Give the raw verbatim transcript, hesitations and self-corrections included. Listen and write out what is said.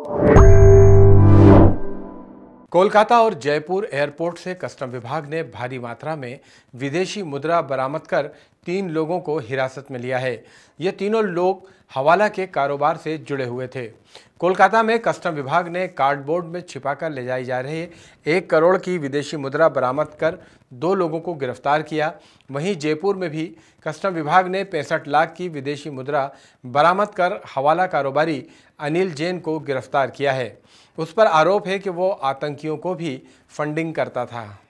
कोलकाता और जयपुर एयरपोर्ट से कस्टम विभाग ने भारी मात्रा में विदेशी मुद्रा बरामद कर तीन लोगों को हिरासत में लिया है। ये तीनों लोग हवाला के कारोबार से जुड़े हुए थे। कोलकाता में कस्टम विभाग ने कार्डबोर्ड में छिपाकर ले जाई जा रहे एक करोड़ की विदेशी मुद्रा बरामद कर दो लोगों को गिरफ्तार किया। वहीं जयपुर में भी कस्टम विभाग ने पैंसठ लाख की विदेशी मुद्रा बरामद कर हवाला कारोबारी अनिल जैन को गिरफ्तार किया है। उस पर आरोप है कि वो आतंकियों को भी फंडिंग करता था।